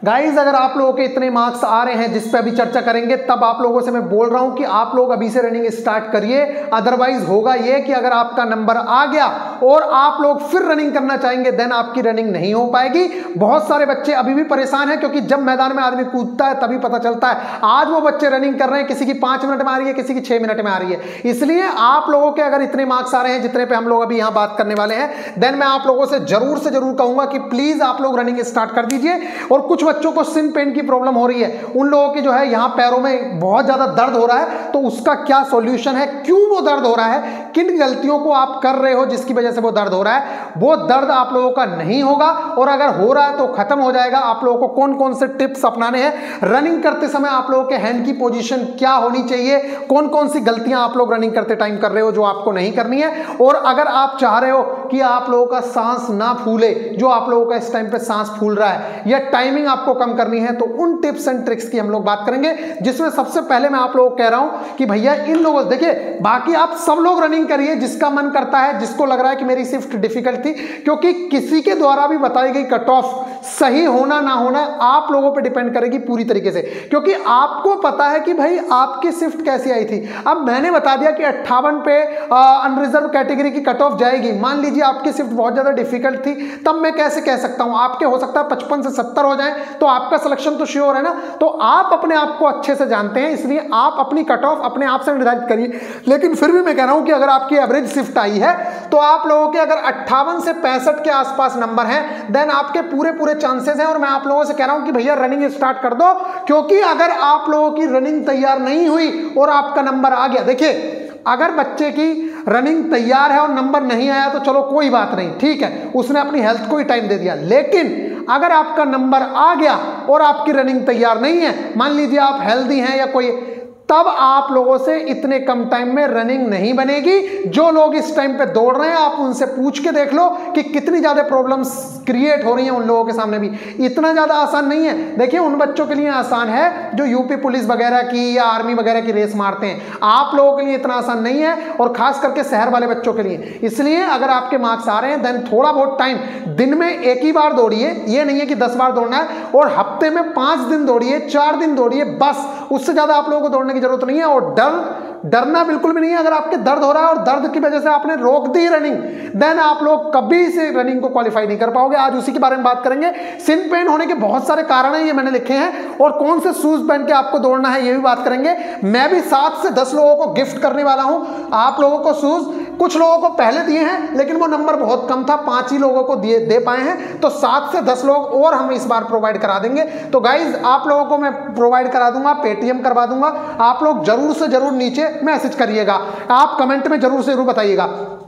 Guys अगर आप लोगों के इतने मार्क्स आ रहे हैं जिस पे अभी चर्चा करेंगे, तब आप लोगों से मैं बोल रहा हूं कि आप लोग अभी से रनिंग स्टार्ट करिए। अदरवाइज होगा ये कि अगर आपका नंबर आ गया और आप लोग फिर रनिंग करना चाहेंगे, देन आपकी रनिंग नहीं हो पाएगी। बहुत सारे बच्चे अभी भी परेशान हैं, क्योंकि जब मैदान में आदमी कूदता है तभी पता चलता है। आज वो बच्चे रनिंग कर रहे हैं, किसी की 5 मिनट में आ रही है, किसी की 6 मिनट में आ रही है। इसलिए आप लोगों के अगर इतने मार्क्स आ रहे हैं जितने पे हम लोग अभी यहां बात करने वाले हैं, देन मैं आप लोगों से जरूर कहूंगा कि प्लीज आप लोग रनिंग स्टार्ट कर दीजिए। और कुछ बच्चों को सिन पेन की प्रॉब्लम हो रही है, उन लोगों की जो है यहां पैरों में बहुत ज्यादा दर्द हो रहा है, तो उसका क्या सॉल्यूशन है, क्यों वो दर्द हो रहा है, किन गलतियों को आप कर रहे हो जिसकी वजह से वो दर्द हो रहा है, वो दर्द आप लोगों का नहीं होगा। और अगर हो रहा है तो खत्म हो जाएगा। आप लोगों को कौन कौन से टिप्स अपनाने हैं, रनिंग करते समय आप लोगों के हैंड की पोजीशन क्या होनी चाहिए, कौन कौन सी गलतियां आप लोग रनिंग करते टाइम कर रहे हो जो आपको नहीं करनी है। और अगर आप चाह रहे हो कि आप लोगों का सांस ना फूले, जो आप लोगों का इस टाइम पे सांस फूल रहा है, या टाइमिंग आपको कम करनी है, तो उन टिप्स एंड ट्रिक्स की हम लोग बात करेंगे। जिसमें सबसे पहले मैं आप लोगों को कह रहा हूं कि भैया इन लोगों, देखिए बाकी आप सब लोग रनिंग करिए जिसका मन करता है, जिसको लग रहा है कि मेरी शिफ्ट डिफिकल्ट थी, क्योंकि किसी के द्वारा भी बताई गई कट ऑफ सही होना ना होना आप लोगों पे डिपेंड करेगी पूरी तरीके से, क्योंकि आपको पता है कि भाई आपकी शिफ्ट कैसी आई थी। अब मैंने बता दिया कि 58 पे अनरिजर्व कैटेगरी की कट ऑफ जाएगी। मान लीजिए आपकी शिफ्ट बहुत ज्यादा डिफिकल्ट थी, तब मैं कैसे कह सकता हूं, आपके हो सकता है 55 से 70 हो जाए, तो आपका सिलेक्शन तो श्योर है ना। तो आप अपने आप को अच्छे से जानते हैं, इसलिए आप अपनी कट ऑफ अपने आप से निर्धारित करिए। लेकिन फिर भी मैं कह रहा हूं कि अगर आपकी एवरेज शिफ्ट आई है, तो आप लोगों के अगर 58 से 65 के आसपास नंबर हैं, देन आपके पूरे चांसेस हैं। और मैं आप लोगों से कह रहा हूं कि भैया रनिंग स्टार्ट कर दो, क्योंकि अगर आप लोगों की रनिंग तैयार नहीं हुई और आपका नंबर आ गया, देखिए अगर बच्चे की रनिंग तैयार है और नंबर नहीं आया तो चलो कोई बात नहीं, ठीक है, उसने अपनी हेल्थ को ही टाइम दे दिया। लेकिन अगर आपका नंबर आ गया और आपकी रनिंग तैयार नहीं है, मान लीजिए आप हेल्दी हैं या कोई, तब आप लोगों से इतने कम टाइम में रनिंग नहीं बनेगी। जो लोग इस टाइम पे दौड़ रहे हैं, आप उनसे पूछ के देख लो कि कितनी ज्यादा प्रॉब्लम्स क्रिएट हो रही हैं उन लोगों के सामने भी। इतना ज्यादा आसान नहीं है। देखिए उन बच्चों के लिए आसान है जो यूपी पुलिस वगैरह की या आर्मी वगैरह की रेस मारते हैं, आप लोगों के लिए इतना आसान नहीं है, और खास करके शहर वाले बच्चों के लिए। इसलिए अगर आपके मार्क्स आ रहे हैं, देन थोड़ा बहुत टाइम दिन में एक ही बार दौड़िए, ये नहीं है कि 10 बार दौड़ना है, और हफ्ते में 5 दिन दौड़िए, 4 दिन दौड़िए, बस। उससे ज्यादा आप लोगों को दौड़ने की जरूरत नहीं है। और डरना बिल्कुल भी नहीं है। अगर आपके दर्द हो रहा है और दर्द की वजह से आपने रोक दी रनिंग, देन आप लोग कभी से रनिंग को क्वालिफाई नहीं कर पाओगे। आज उसी के बारे में बात करेंगे। सिन पेन होने के बहुत सारे कारण हैं, ये मैंने लिखे हैं, और कौन से शूज पहन के आपको दौड़ना है ये भी बात करेंगे। मैं भी 7 से 10 लोगों को गिफ्ट करने वाला हूं आप लोगों को शूज। कुछ लोगों को पहले दिए हैं, लेकिन वो नंबर बहुत कम था, 5 ही लोगों को दे पाए हैं, तो 7 से 10 लोग और हम इस बार प्रोवाइड करा देंगे। तो गाइज आप लोगों को मैं प्रोवाइड करा दूंगा, पेटीएम करवा दूंगा। आप लोग जरूर से जरूर नीचे मैसेज करिएगा, आप कमेंट में जरूर से जरूर बताइएगा।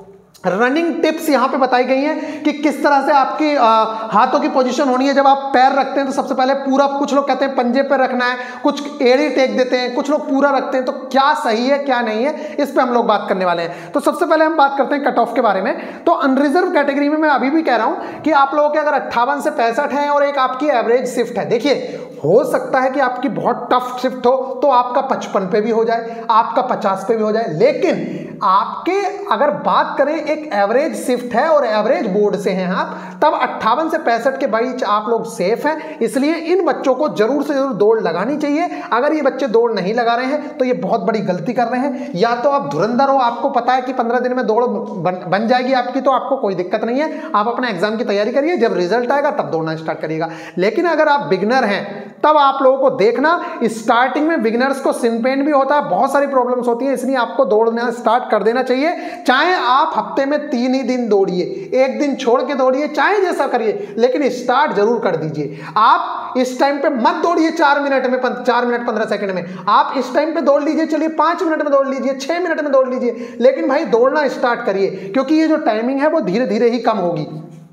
रनिंग टिप्स यहां पे बताई गई हैं कि किस तरह से आपकी हाथों की पोजीशन होनी है। जब आप पैर रखते हैं तो सबसे पहले पूरा, कुछ लोग कहते हैं पंजे पे रखना है, कुछ एड़ी टेक देते हैं, कुछ लोग पूरा रखते हैं। तो क्या सही है क्या नहीं है, इस पे हम लोग बात करने वाले हैं। तो सबसे पहले हम बात करते हैं कट ऑफ के बारे में। तो अनरिजर्व कैटेगरी में मैं अभी भी कह रहा हूं कि आप लोगों के अगर 58 से 65 है और एक आपकी एवरेज शिफ्ट है, देखिए हो सकता है कि आपकी बहुत टफ शिफ्ट हो तो आपका 55 पे भी हो जाए, आपका 50 पे भी हो जाए। लेकिन आपके अगर बात करें एक एवरेज शिफ्ट है और एवरेज बोर्ड से हैं आप, तब 58 से 65 के बीच आप लोग सेफ हैं। इसलिए इन बच्चों को जरूर से जरूर दौड़ लगानी चाहिए। अगर ये बच्चे दौड़ नहीं लगा रहे हैं तो ये बहुत बड़ी गलती कर रहे हैं। या तो आप धुरंधर हो, आपको पता है कि 15 दिन में दौड़ बन जाएगी आपकी, तो आपको कोई दिक्कत नहीं है, आप अपना एग्जाम की तैयारी करिए, जब रिजल्ट आएगा तब दौड़ना स्टार्ट करिएगा। लेकिन अगर आप बिगनर हैं, तब आप लोगों को देखना, स्टार्टिंग में बिगिनर्स को सिन पेन भी होता है, बहुत सारी प्रॉब्लम्स होती है, इसलिए आपको दौड़ना स्टार्ट कर देना चाहिए। चाहे आप हफ्ते में 3 ही दिन दौड़िए, एक दिन छोड़ के दौड़िए, चाहे जैसा करिए, लेकिन स्टार्ट जरूर कर दीजिए। आप इस टाइम पे मत दौड़िए 4 मिनट में, 4 मिनट 15 सेकंड में। आप इस टाइम पे दौड़ लीजिए, चलिए 5 मिनट में दौड़ लीजिए, 6 मिनट में दौड़ लीजिए, लेकिन भाई दौड़ना स्टार्ट करिए, क्योंकि ये जो टाइमिंग है वो धीरे धीरे ही कम होगी।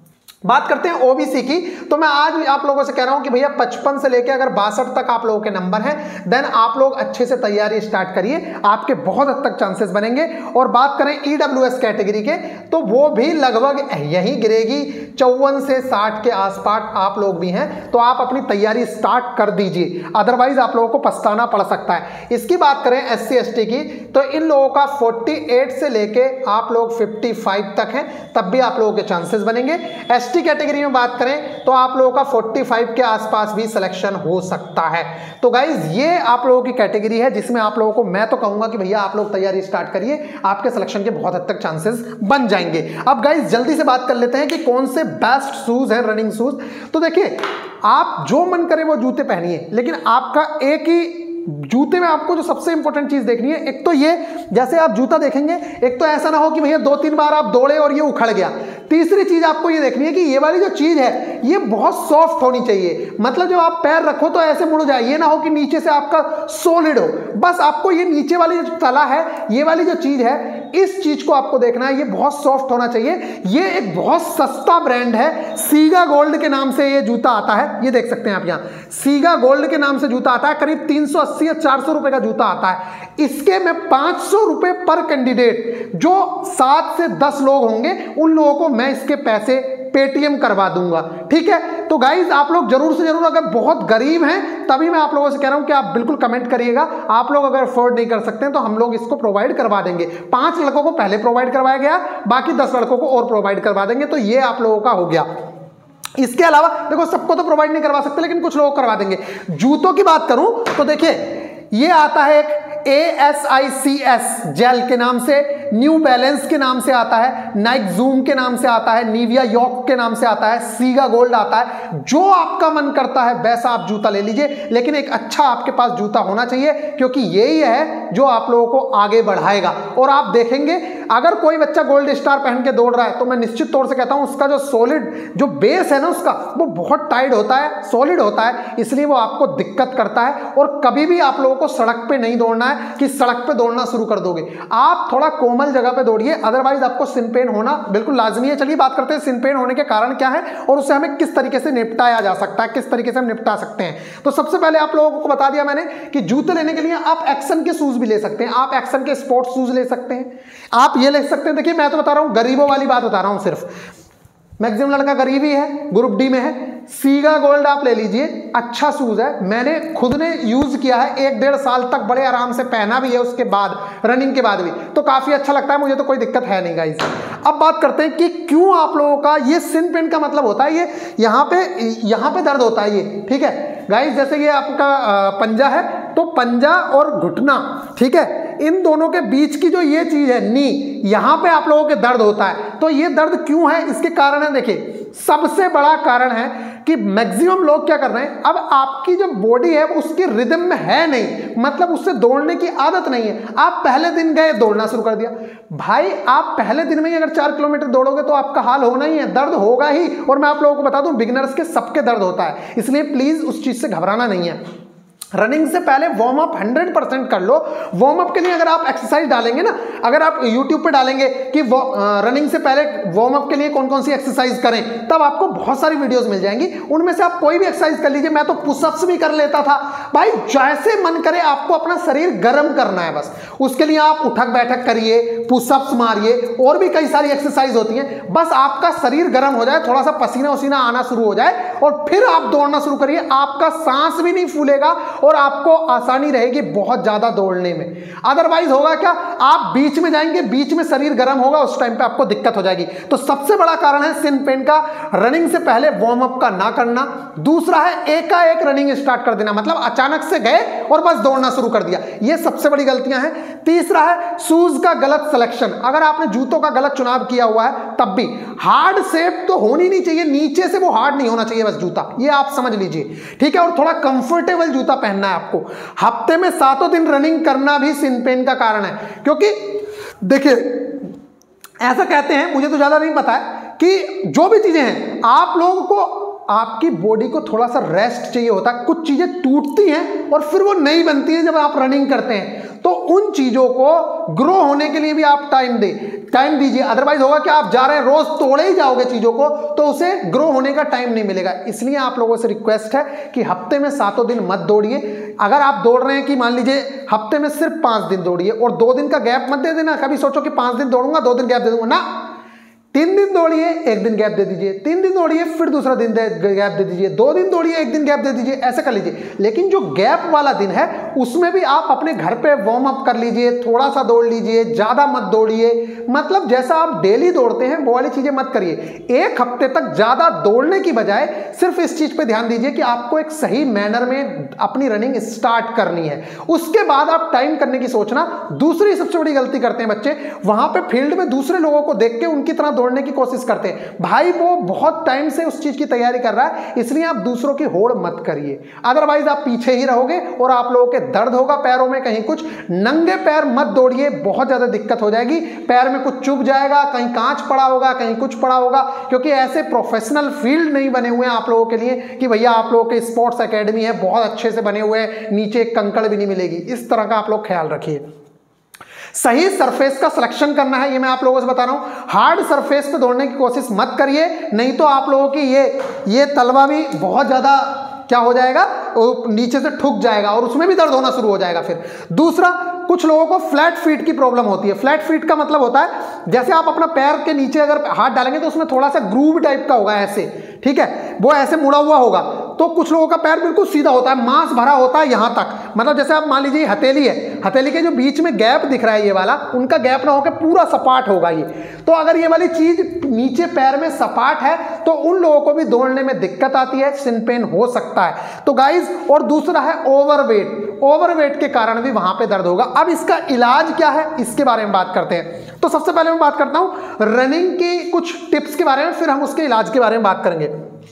बात करते हैं ओबीसी की। तो मैं आज भी आप लोगों से कह रहा हूं कि भैया 55 से लेकर अगर 62 तक आप लोगों के नंबर हैं, देन आप लोग अच्छे से तैयारी स्टार्ट करिए, आपके बहुत हद तक चांसेस बनेंगे। और बात करें ईडब्ल्यूएस कैटेगरी के, तो वो भी लगभग यही गिरेगी, 54 से 60 के आसपास आप लोग भी हैं, तो आप अपनी तैयारी स्टार्ट कर दीजिए, अदरवाइज आप लोगों को पछताना पड़ सकता है। इसकी बात करें एससी एसटी की, तो इन लोगों का 48 से लेके आप लोग 55 तक हैं, तब भी आप लोगों के चांसेस बनेंगे। एसटी कैटेगरी में बात करें तो आप लोगों का 45 के आसपास भी सिलेक्शन हो सकता है। तो गाइज ये आप लोगों की कैटेगरी है जिसमें आप लोगों को मैं तो कहूंगा कि भैया आप लोग तैयारी स्टार्ट करिए, आपके सिलेक्शन के बहुत हद तक चांसेस बन जाएंगे। अब गाइज जल्दी से बात कर लेते हैं कि कौन से बेस्ट शूज हैं रनिंग शूज। तो देखिए, आप जो मन करे वो जूते पहनिए, लेकिन आपका एक ही जूते में आपको जो सबसे इंपॉर्टेंट चीज देखनी है, एक तो ये जैसे आप जूता देखेंगे, एक तो ऐसा ना हो कि भैया 2-3 बार आप दौड़े और ये उखड़ गया। तीसरी चीज आपको ये देखनी है कि ये वाली जो चीज है ये बहुत सॉफ्ट होनी चाहिए, मतलब जब आप पैर रखो तो ऐसे मुड़ जाए, ये ना हो कि नीचे से आपका सॉलिड हो। बस आपको ये नीचे वाली जो तला है, ये वाली जो चीज है, इस चीज को आपको देखना है, ये बहुत सॉफ्ट होना चाहिए। ये एक बहुत सस्ता ब्रांड है, सीगा गोल्ड के नाम से ये जूता आता है, ये देख सकते हैं आप यहाँ, सीगा गोल्ड के नाम से जूता आता है, करीब 380 या 400 रुपए का जूता आता है। इसके में 500 रुपए पर कैंडिडेट, जो 7 से 10 लोग होंगे उन लोगों को मैं इसके पैसे पेटीएम करवा दूंगा, ठीक है। तो गाइज आप लोग जरूर से जरूर, अगर बहुत गरीब हैं तभी मैं आप लोगों से कह रहा हूं कि आप बिल्कुल कमेंट करिएगा। आप लोग अगर अफोर्ड नहीं कर सकते हैं तो हम लोग इसको प्रोवाइड करवा देंगे। 5 लड़कों को पहले प्रोवाइड करवाया गया, बाकी 10 लड़कों को और प्रोवाइड करवा देंगे। तो ये आप लोगों का हो गया। इसके अलावा देखो, सबको तो प्रोवाइड नहीं करवा सकते, लेकिन कुछ लोग करवा देंगे। जूतों की बात करूं तो देखिए, ये आता है एक ASICS जेल के नाम से, न्यू बैलेंस के नाम से आता है, नाइक जूम के नाम से आता है, निविया यॉक के नाम से आता है, सीगा गोल्ड आता है। जो आपका मन करता है वैसा आप जूता ले लीजिए, लेकिन एक अच्छा आपके पास जूता होना चाहिए, क्योंकि यही है जो आप लोगों को आगे बढ़ाएगा। और आप देखेंगे, अगर कोई बच्चा गोल्ड स्टार पहन के दौड़ रहा है तो मैं निश्चित तौर से कहता हूं उसका जो सॉलिड जो बेस है ना उसका, वो बहुत टाइट होता है, सॉलिड होता है, इसलिए वो आपको दिक्कत करता है। और कभी भी आप लोगों को सड़क पे नहीं दौड़ना है कि सड़क पे दौड़ना शुरू कर दोगे। आप थोड़ा कोमल जगह पे दौड़िए, अदरवाइज आपको सिन पेन होना बिल्कुल लाजमी है। चलिए बात करते हैं सिन पेन होने के कारण क्या है और उससे हमें किस तरीके से निपटाया जा सकता है, किस तरीके से हम निपटा सकते हैं। तो सबसे पहले आप लोगों को बता दिया मैंने कि जूते लेने के लिए आप एक्शन के शूज भी ले सकते हैं, आप एक्शन के स्पोर्ट्स शूज ले सकते हैं, आप ये ले सकते हैं। देखिए मैं तो बता रहा हूं, गरीबों वाली बात बता रहा हूं, सिर्फ मैक्सिमम लड़का गरीब ही है, ग्रुप डी में है। सीगा गोल्ड आप ले लीजिए, अच्छा शूज है, मैंने खुद ने यूज किया है, 1-1.5 साल तक बड़े आराम से पहना भी है, उसके बाद रनिंग के बाद भी, तो काफी अच्छा लगता है मुझे, तो कोई दिक्कत है नहीं गाइस। अब बात करते हैं कि क्यों आप लोगों का ये सिन पेन का मतलब होता है, ये यहाँ पे दर्द होता है ये, ठीक है गाइस। जैसे ये आपका पंजा है, तो पंजा और घुटना, ठीक है, इन दोनों के बीच की जो ये चीज है नी, यहां पे आप लोगों के दर्द होता है। तो ये दर्द क्यों है, इसके कारण है, देखिए सबसे बड़ा कारण है कि मैक्सिमम लोग क्या कर रहे हैं, अब आपकी जो बॉडी है उसकी रिदम में है नहीं, मतलब उससे दौड़ने की आदत नहीं है। आप पहले दिन गए दौड़ना शुरू कर दिया, भाई आप पहले दिन में ही अगर 4 किलोमीटर दौड़ोगे तो आपका हाल होना ही है, दर्द होगा ही। और मैं आप लोगों को बता दूं, बिगिनर्स के सबके दर्द होता है, इसलिए प्लीज उस चीज से घबराना नहीं है। रनिंग से पहले वार्म अप 100% कर लो। वार्म अप के लिए अगर आप एक्सरसाइज डालेंगे ना, अगर आप YouTube पे डालेंगे कि रनिंग से पहले वार्म अप के लिए कौन कौन सी एक्सरसाइज करें, तब आपको बहुत सारी वीडियोस मिल जाएंगी, उनमें से आप कोई भी एक्सरसाइज कर लीजिए। मैं तो पुशअप्स भी कर लेता था भाई, जैसे मन करे आपको अपना शरीर गर्म करना है बस, उसके लिए आप उठक बैठक करिए, पुशअप्स मारिए, और भी कई सारी एक्सरसाइज होती हैं। बस आपका शरीर गर्म हो जाए, थोड़ा सा पसीना वसीना आना शुरू हो जाए, और फिर आप दौड़ना शुरू करिए। आपका सांस भी नहीं फूलेगा और आपको आसानी रहेगी बहुत ज्यादा दौड़ने में। अदरवाइज होगा क्या, आप बीच में जाएंगे, बीच में शरीर गर्म होगा, उस टाइम पे आपको दिक्कत हो जाएगी। तो सबसे बड़ा कारण है सिन पेन का, रनिंग से पहले वार्म अप का ना करना। दूसरा है एकाएक रनिंग स्टार्ट कर देना, मतलब अचानक से गए और बस दौड़ना शुरू कर दिया, ये सबसे बड़ी गलतियां हैं। तीसरा है शूज का गलत सिलेक्शन, अगर आपने जूतों का गलत चुनाव किया हुआ है तब भी, हार्ड शेप तो होनी नहीं चाहिए, नीचे से वो हार्ड नहीं होना चाहिए बस जूता, ये आप समझ लीजिए, ठीक है। और थोड़ा कंफर्टेबल जूता पहनना है आपको। हफ्ते में 7 दिन रनिंग करना भी सिन पेन का कारण है, क्योंकि देखिए ऐसा कहते हैं, मुझे तो ज्यादा नहीं पता है, कि जो भी चीजें हैं आप लोगों को, आपकी बॉडी को थोड़ा सा रेस्ट चाहिए होता है। कुछ चीजें टूटती हैं और फिर वो नई बनती हैं जब आप रनिंग करते हैं, तो उन चीजों को ग्रो होने के लिए भी आप टाइम दीजिए। अदरवाइज होगा कि आप जा रहे हैं रोज तोड़े ही जाओगे चीजों को, तो उसे ग्रो होने का टाइम नहीं मिलेगा। इसलिए आप लोगों से रिक्वेस्ट है कि हफ्ते में 7 दिन मत दौड़िए। अगर आप दौड़ रहे हैं कि मान लीजिए हफ्ते में सिर्फ 5 दिन दौड़िए, और 2 दिन का गैप मत दे देना। कभी सोचो कि 5 दिन दौड़ूंगा 2 दिन गैप दे दूंगा, ना, 3 दिन दौड़िए, 1 दिन गैप दे दीजिए, 3 दिन दौड़िए, फिर दूसरा दिन गैप दे दीजिए, 2 दिन दौड़िए, 1 दिन गैप दे दीजिए, ऐसे कर लीजिए। लेकिन जो गैप वाला दिन है उसमें भी आप अपने घर पे वार्म अप कर लीजिए, थोड़ा सा दौड़ लीजिए, ज्यादा मत दौड़िए। मतलब जैसा आप डेली दौड़ते हैं वो वाली चीजें मत करिए। 1 हफ्ते तक ज्यादा दौड़ने की बजाय सिर्फ इस चीज पे ध्यान दीजिए कि आपको एक सही मैनर में अपनी रनिंग स्टार्ट करनी है, उसके बाद आप टाइम करने की सोचना। दूसरी सबसे बड़ी गलती करते हैं बच्चे, वहां पे फील्ड में दूसरे लोगों को देख के उनकी तरह दौड़ने की कोशिश करते हैं। भाई वो बहुत टाइम से उस चीज की तैयारी कर रहा है, इसलिए आप दूसरों की होड़ मत करिए, अदरवाइज आप पीछे ही रहोगे और आप लोगों के दर्द होगा पैरों में कहीं कुछ। नंगे पैर मत दौड़िए, बहुत ज्यादा दिक्कत हो जाएगी, पैर में कुछ चुभ जाएगा, कहीं कांच पड़ा होगा, कहीं कुछ पड़ा होगा, क्योंकि ऐसे प्रोफेशनल फील्ड नहीं बने हुए हैं आप लोगों के लिए कि भैया आप लोगों के स्पोर्ट्स एकेडमी है बहुत अच्छे से बने हुए हैं, नीचे एक कंकड़ भी नहीं मिलेगी। इस तरह का आप लोग ख्याल रखिए। सही सरफेस का सिलेक्शन करना है, ये मैं आप लोगों से बता रहा हूं। हार्ड सरफेस पे दौड़ने की कोशिश मत करिए, नहीं तो आप लोगों की ये तलवा भी बहुत ज्यादा क्या हो जाएगा, नीचे से ठुक जाएगा और उसमें भी दर्द होना शुरू हो जाएगा। फिर दूसरा, कुछ लोगों को फ्लैट फीट की प्रॉब्लम होती है। फ्लैट फीट का मतलब होता है जैसे आप अपना पैर के नीचे अगर हाथ डालेंगे तो उसमें थोड़ा सा ग्रूव टाइप का होगा ऐसे, ठीक है, वो ऐसे मुड़ा हुआ होगा। तो कुछ लोगों का पैर बिल्कुल सीधा होता है, मांस भरा होता है यहां तक, मतलब जैसे आप मान लीजिए हथेली है, हथेली के जो बीच में गैप दिख रहा है ये वाला, उनका गैप ना होकर पूरा सपाट होगा ये। तो अगर ये वाली चीज नीचे पैर में सपाट है तो उन लोगों को भी दौड़ने में दिक्कत आती है, शिन पेन हो सकता है। तो गाइज, और दूसरा है ओवरवेट, ओवरवेट के कारण भी वहां पे दर्द होगा। अब इसका इलाज क्या है इसके बारे में बात करते हैं। तो सबसे पहले मैं बात करता हूं रनिंग की कुछ टिप्स के बारे में, फिर हम उसके इलाज के बारे में बात करेंगे।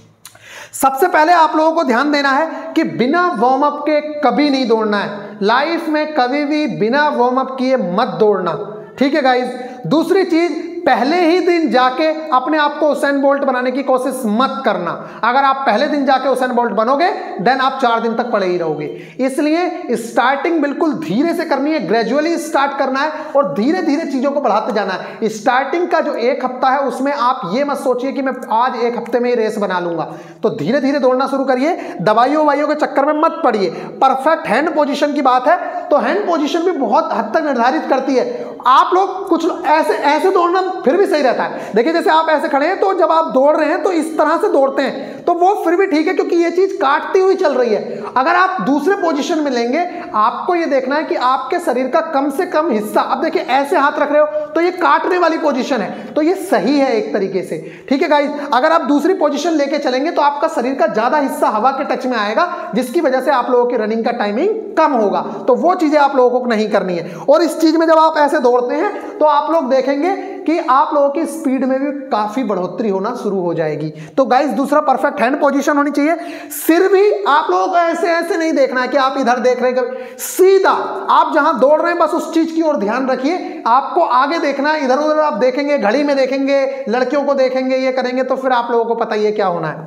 सबसे पहले आप लोगों को ध्यान देना है कि बिना वार्म अप के कभी नहीं दौड़ना है, लाइफ में कभी भी बिना वार्म अप किए मत दौड़ना, ठीक है गाइज। दूसरी चीज, पहले ही दिन जाके अपने आप को उसेन बोल्ट बनाने की कोशिश मत करना। अगर आप पहले दिन जाके उसेन बोल्ट बनोगे देन आप 4 दिन तक पड़े ही रहोगे। इसलिए स्टार्टिंग बिल्कुल धीरे से करनी है, ग्रेजुअली स्टार्ट करना है और धीरे धीरे चीजों को बढ़ाते जाना है। स्टार्टिंग का जो 1 हफ्ता है उसमें आप ये मत सोचिए कि मैं आज 1 हफ्ते में ही रेस बना लूंगा, तो धीरे धीरे दौड़ना शुरू करिए, दवाइयों ववाइयों के चक्कर में मत पड़िए। परफेक्ट हैंड पोजीशन की बात है तो हैंड पोजीशन भी बहुत हद तक निर्धारित करती है। आप लोग कुछ ऐसे ऐसे दौड़ना फिर भी सही रहता है। देखिए जैसे आप ऐसे खड़े हैं तो जब आप दौड़ रहे हैं तो इस तरह से दौड़ते हैं तो वो फिर भी ठीक है, क्योंकि ये चीज काटती हुई चल रही है। अगर आप दूसरे पोजीशन में लेंगे, आपको ये देखना है कि आपके शरीर का कम से कम हिस्सा, अब देखिए ऐसे हाथ रख रहे हो तो ये काटने वाली पोजीशन है, तो ये सही है एक तरीके से, ठीक है गाइस। अगर आप दूसरी पोजीशन लेके चलेंगे तो आपका शरीर का ज्यादा हिस्सा हवा के टच में आएगा, जिसकी वजह से आप लोगों की रनिंग का टाइमिंग कम होगा। तो वो चीजें आप लोगों को नहीं करनी है। और इस चीज में जब आप ऐसे दौड़ते हैं तो आप लोग देखेंगे कि आप लोगों की स्पीड में भी काफी बढ़ोतरी होना शुरू हो जाएगी। तो गाइस, दूसरा परफेक्ट हैंड पोजीशन होनी चाहिए। सिर भी आप लोगों को ऐसे ऐसे नहीं देखना है कि आप इधर देख रहे हैं, सीधा आप जहां दौड़ रहे हैं बस उस चीज की ओर ध्यान रखिए। आपको आगे देखना है, इधर उधर आप देखेंगे, घड़ी में देखेंगे, लड़कियों को देखेंगे, ये करेंगे तो फिर आप लोगों को पता ही है क्या होना है।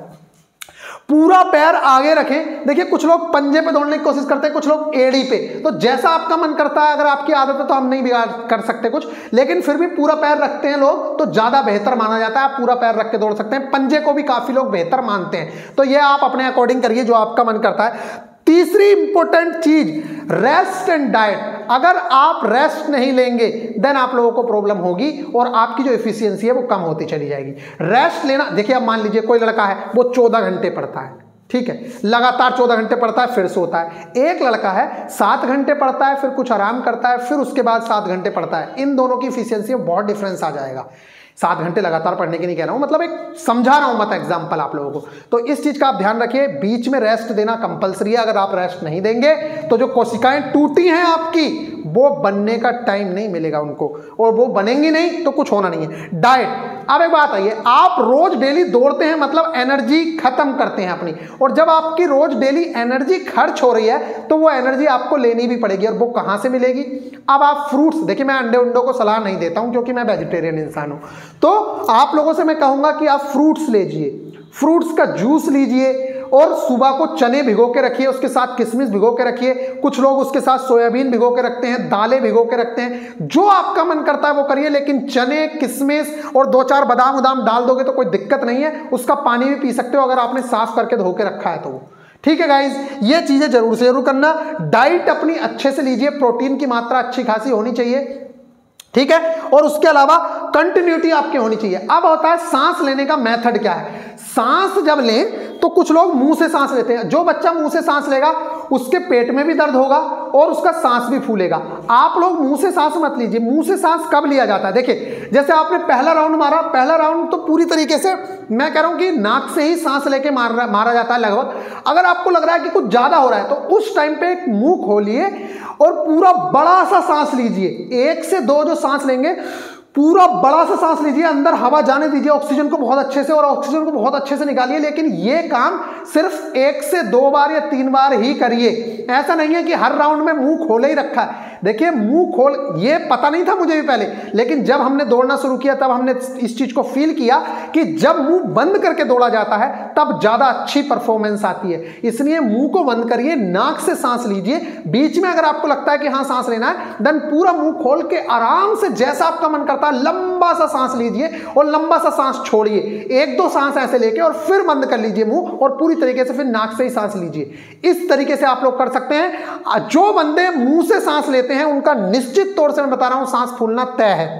पूरा पैर आगे रखें। देखिए कुछ लोग पंजे पे दौड़ने की कोशिश करते हैं, कुछ लोग एड़ी पे, तो जैसा आपका मन करता है, अगर आपकी आदत है तो हम नहीं बिगाड़ कर सकते कुछ, लेकिन फिर भी पूरा पैर रखते हैं लोग तो ज्यादा बेहतर माना जाता है। आप पूरा पैर रख के दौड़ सकते हैं, पंजे को भी काफी लोग बेहतर मानते हैं, तो ये आप अपने अकॉर्डिंग करिए जो आपका मन करता है। तीसरी इंपॉर्टेंट चीज, रेस्ट एंड डाइट। अगर आप रेस्ट नहीं लेंगे देन आप लोगों को प्रॉब्लम होगी और आपकी जो एफिशिएंसी है वो कम होती चली जाएगी। रेस्ट लेना, देखिए आप मान लीजिए कोई लड़का है वो 14 घंटे पढ़ता है, ठीक है, लगातार 14 घंटे पढ़ता है फिर सोता है। एक लड़का है 7 घंटे पढ़ता है फिर कुछ आराम करता है फिर उसके बाद 7 घंटे पढ़ता है। इन दोनों की एफिशिएंसी में बहुत डिफरेंस आ जाएगा। 7 घंटे लगातार पढ़ने की नहीं कह रहा हूं, मतलब एक समझा रहा हूं मत एग्जांपल आप लोगों को। तो इस चीज का आप ध्यान रखिए, बीच में रेस्ट देना कंपलसरी है। अगर आप रेस्ट नहीं देंगे तो जो कोशिकाएं टूटी हैं आपकी वो बनने का टाइम नहीं मिलेगा उनको, और वो बनेंगी नहीं तो कुछ होना नहीं है। डाइट, अब एक बात आइए, आप रोज डेली दौड़ते हैं मतलब एनर्जी खत्म करते हैं अपनी, और जब आपकी रोज डेली एनर्जी खर्च हो रही है तो वो एनर्जी आपको लेनी भी पड़ेगी, और वो कहां से मिलेगी। अब आप फ्रूट्स, देखिए मैं अंडे को सलाह नहीं देता हूं क्योंकि मैं वेजिटेरियन इंसान हूं, तो आप लोगों से मैं कहूंगा कि आप फ्रूट्स लीजिए, फ्रूट्स का जूस लीजिए, और सुबह को चने भिगो के रखिए, उसके साथ किशमिश भिगो के रखिए, कुछ लोग उसके साथ सोयाबीन भिगो के रखते हैं, दालें भिगो के रखते हैं, जो आपका मन करता है वो करिए, लेकिन चने, किशमिश और 2-4 बादाम उदाम डाल दोगे तो कोई दिक्कत नहीं है। उसका पानी भी पी सकते हो अगर आपने साफ करके धो के रखा है तो, ठीक है गाइज। ये चीजें जरूर से जरूर करना। डाइट अपनी अच्छे से लीजिए, प्रोटीन की मात्रा अच्छी खासी होनी चाहिए, ठीक है। और उसके अलावा कंटिन्यूटी आपकी होनी चाहिए। अब होता है सांस लेने का मेथड क्या है। सांस जब लें तो कुछ लोग मुंह से सांस लेते हैं। जो बच्चा मुंह से सांस लेगा उसके पेट में भी दर्द होगा और उसका सांस भी फूलेगा। आप लोग मुंह से सांस मत लीजिए। मुंह से सांस कब लिया जाता है, देखिए जैसे आपने पहला राउंड मारा, पहला राउंड तो पूरी तरीके से मैं कह रहा हूं कि नाक से ही सांस लेके मारा जाता है लगभग। अगर आपको लग रहा है कि कुछ ज्यादा हो रहा है तो उस टाइम पे एक मुंह खोलिए और पूरा बड़ा सा सांस लीजिए। 1 से 2 जो सांस लेंगे पूरा बड़ा सा सांस लीजिए, अंदर हवा जाने दीजिए ऑक्सीजन को बहुत अच्छे से, और ऑक्सीजन को बहुत अच्छे से निकालिए। लेकिन ये काम सिर्फ 1 से 2 बार या 3 बार ही करिए। ऐसा नहीं है कि हर राउंड में मुंह खोले ही रखा है। देखिए मुंह खोल, ये पता नहीं था मुझे भी पहले, लेकिन जब हमने दौड़ना शुरू किया तब हमने इस चीज को फील किया कि जब मुंह बंद करके दौड़ा जाता है तब ज्यादा अच्छी परफॉर्मेंस आती है। इसलिए मुंह को बंद करिए, नाक से सांस लीजिए। बीच में अगर आपको लगता है कि हाँ सांस लेना है, देन पूरा मुंह खोल के आराम से जैसा आपका मन करता है लंबा सा सांस लीजिए और लंबा सा सांस छोड़िए। 1-2 सांस ऐसे लेके और फिर बंद कर लीजिए मुंह, और पूरी तरीके से फिर नाक से ही सांस लीजिए। इस तरीके से आप लोग कर सकते हैं। जो बंदे मुंह से सांस लेते हैं उनका निश्चित तौर से मैं बता रहा हूं सांस फूलना तय है।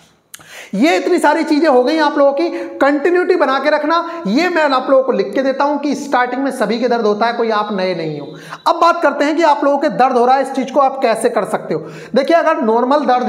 ये इतनी सारी चीजें हो गई आप लोगों की। कंटिन्यूटी बना के रखना, ये मैं आप लोगों को लिख के देता हूं कि स्टार्टिंग में सभी के दर्द होता है, कोई आप नए नहीं हो। अब बात करते हैं कि आप लोगों के दर्द हो रहा है, इस चीज को आप कैसे कर सकते हो। देखिए अगर नॉर्मल दर्द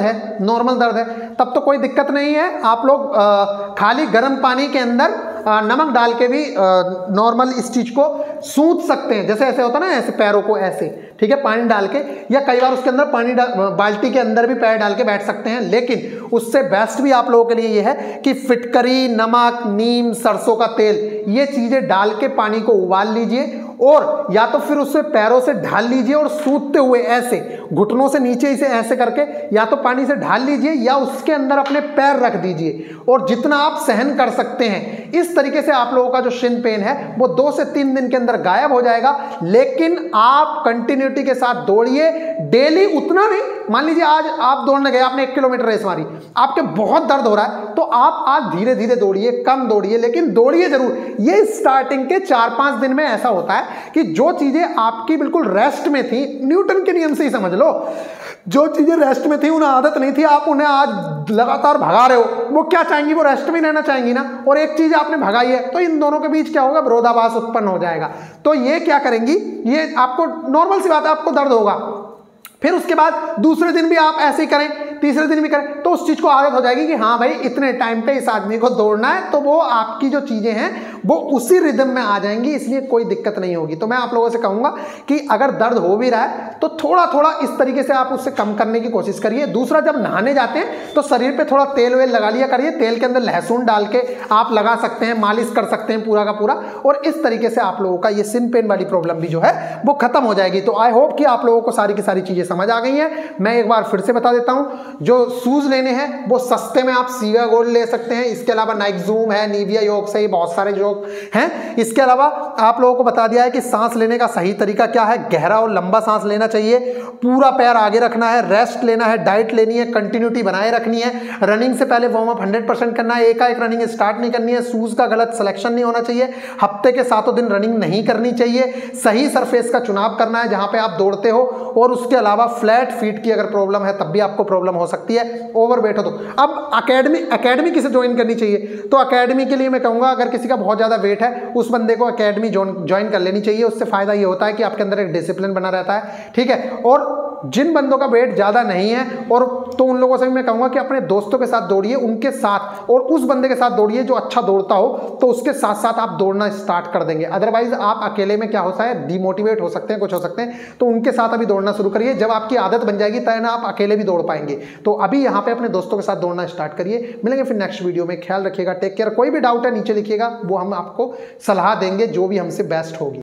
है तब तो कोई दिक्कत नहीं है। आप लोग खाली गर्म पानी के अंदर नमक डाल के भी नॉर्मल इस चीज को सूंध सकते हैं। जैसे ऐसे होता है ना, ऐसे पैरों को ऐसे, ठीक है, पानी डाल के, या कई बार उसके अंदर पानी बाल्टी के अंदर भी पैर डाल के बैठ सकते हैं। लेकिन उससे बेस्ट भी आप लोगों के लिए ये है कि फिटकरी, नमक, नीम, सरसों का तेल, ये चीजें डाल के पानी को उबाल लीजिए और या तो फिर उससे पैरों से ढाल लीजिए और सूंधते हुए ऐसे घुटनों से नीचे इसे ऐसे करके या तो पानी से ढाल लीजिए या उसके अंदर अपने पैर रख दीजिए, और जितना आप सहन कर सकते हैं इस तरीके से आप लोगों का जो शिन पेन है वो 2 से 3 दिन के अंदर गायब हो जाएगा। लेकिन आप कंटिन्यूटी के साथ दौड़िए डेली। उतना नहीं, मान लीजिए आज आप दौड़ने गए, आपने 1 किलोमीटर रेस मारी, आपके बहुत दर्द हो रहा है तो आप आज धीरे धीरे दौड़िए, कम दौड़िए, लेकिन दौड़िए जरूर। ये स्टार्टिंग के 4-5 दिन में ऐसा होता है कि जो चीजें आपकी बिल्कुल रेस्ट में थी, न्यूटन के नियम से ही समझ लो, जो चीजें रेस्ट में थी, उन्हें आदत नहीं थी, आप उन्हें आज लगातार भगा रहे हो, वो क्या चाहेंगी, वो रेस्ट में रहना चाहेंगी ना, और एक चीज आपने भगाई है, तो इन दोनों के बीच क्या होगा, विरोधाभास उत्पन्न हो जाएगा। तो ये क्या करेंगी, ये आपको नॉर्मल सी बात है, आपको दर्द होगा, फिर उसके बाद दूसरे दिन भी आप ऐसे ही करें, तीसरे दिन भी करें, तो उस चीज को आदत हो जाएगी कि हाँ भाई इतने टाइम पे इस आदमी को दौड़ना है, तो वो आपकी जो चीजें हैं वो उसी रिदम में आ जाएंगी, इसलिए कोई दिक्कत नहीं होगी। तो मैं आप लोगों से कहूंगा कि अगर दर्द हो भी रहा है तो थोड़ा थोड़ा इस तरीके से आप उससे कम करने की कोशिश करिए। दूसरा, जब नहाने जाते हैं तो शरीर पे थोड़ा तेल वेल लगा लिया करिए, तेल के अंदर लहसुन डाल के आप लगा सकते हैं, मालिश कर सकते हैं पूरा का पूरा, और इस तरीके से आप लोगों का ये सिन पेन वाली प्रॉब्लम भी जो है वो खत्म हो जाएगी। तो आई होप कि आप लोगों को सारी की सारी चीजें समझ आ गई हैं। मैं एक बार फिर से बता देता हूं, जो शूज लेने हैं वो सस्ते में आप सीगा गोल्ड ले सकते हैं। इसके अलावा नाइक जूम है, निविया योग से, बहुत सारे योग हैं। इसके अलावा आप लोगों को बता दिया है कि सांस लेने का सही तरीका क्या है। गहरा और लंबा सांस लेना चाहिए, पूरा पैर आगे रखना है, रेस्ट लेना है, डाइट लेनी है, कंटिन्यूटी बनाए रखनी है, रनिंग से पहले वार्म अप 100% करना है, एकाएक रनिंग स्टार्ट नहीं करनी है, शूज का गलत सिलेक्शन नहीं होना चाहिए, हफ्ते के 7 दिन रनिंग नहीं करनी चाहिए, सही सरफेस का चुनाव करना है जहां पे आप दौड़ते हो, और उसके अलावा फ्लैट फीट की अगर प्रॉब्लम है तब भी आपको प्रॉब्लम हो सकती है, ओवरवेट हो तो। अब अकेडमी किसे ज्वाइन करनी चाहिए, तो अकेडमी के लिए मैं कहूंगा अगर किसी का बहुत ज्यादा वेट है उस बंदे को अकेडमी ज्वाइन कर लेनी चाहिए। उससे फायदा ये होता है कि आपके अंदर एक डिसिप्लिन बना रहता है, ठीक है। और जिन बंदों का वेट ज्यादा नहीं है और तो उन लोगों से भी मैं कहूंगा कि अपने दोस्तों के साथ दौड़िए, उनके साथ, और उस बंदे के साथ दौड़िए जो अच्छा दौड़ता हो, तो उसके साथ साथ आप दौड़ना स्टार्ट कर देंगे। अदरवाइज आप अकेले में क्या होता है, डिमोटिवेट हो सकते हैं, कुछ हो सकते हैं, तो उनके साथ अभी दौड़ना शुरू करिए। जब आपकी आदत बन जाएगी तय ना आप अकेले भी दौड़ पाएंगे। तो अभी यहाँ पे अपने दोस्तों के साथ दौड़ना स्टार्ट करिए। मिलेंगे फिर नेक्स्ट वीडियो में, ख्याल रखिएगा, टेक केयर। कोई भी डाउट है नीचे लिखिएगा, वो हम आपको सलाह देंगे जो भी हमसे बेस्ट होगी।